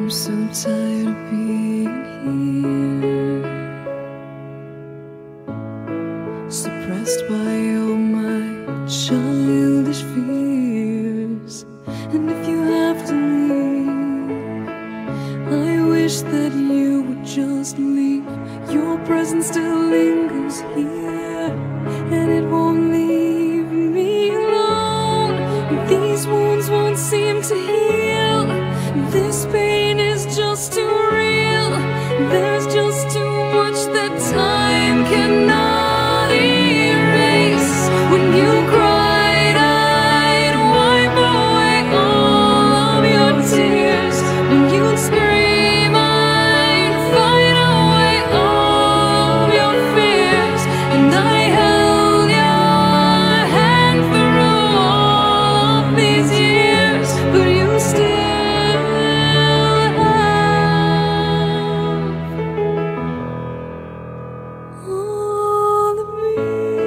I'm so tired of being here, suppressed by all my childish fears. And if you have to leave, I wish that you would just leave. Your presence still lingers here, and it won't leave me alone. These wounds won't seem to heal. This pain is just too real. There's just too much that time cannot erase. When you cried, I'd wipe away all of your tears. When you'd scream, I'd fight away all of your fears. And I held your hand through all of these years, but you still all of me.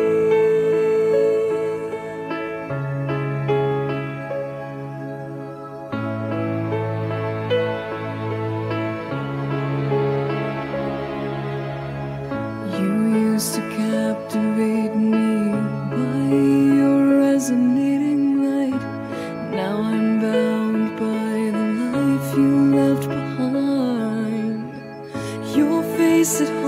You used to captivate me by your resonating light. Now I'm bound by the life you left behind. Your face at